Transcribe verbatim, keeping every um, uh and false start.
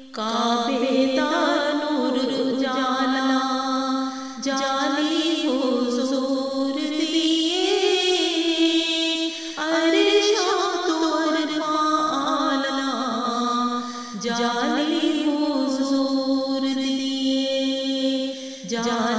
काबे दा नूर उजाला जाली हुजूर दिए अरशा तो अरफा आला जाली हुजूर दिए।